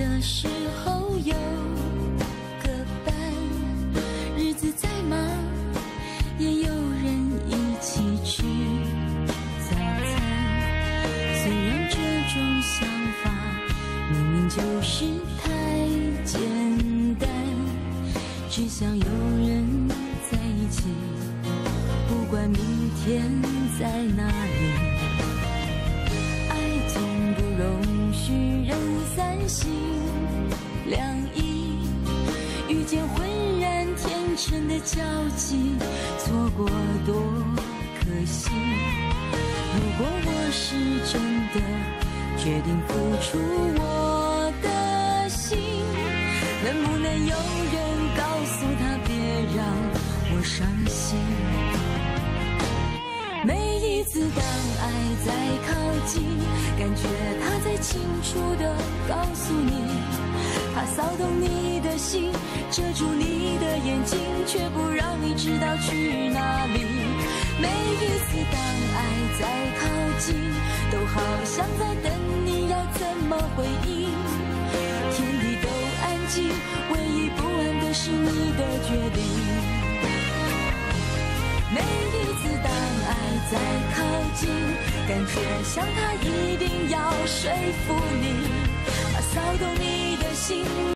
的时候有个伴，日子再忙也有人一起吃早餐。虽然这种想法明明就是太简单，只想有人在一起，不管明天在哪里。爱总不容许人三心两意，遇见浑然天成的交集，错过多可惜。如果我是真的决定付出我的心，能不能有人告诉他别让我伤心？每一次当爱在靠近，感觉他在清楚地告诉你，他骚动你的心，遮住你的眼睛，却不让你知道去哪里。每一次当爱在靠近，都好像在等你要怎么回应。天地都安静，唯一不安的是你的决定。每一次当爱在靠近，感觉像他一定要说服你，他骚动你的心。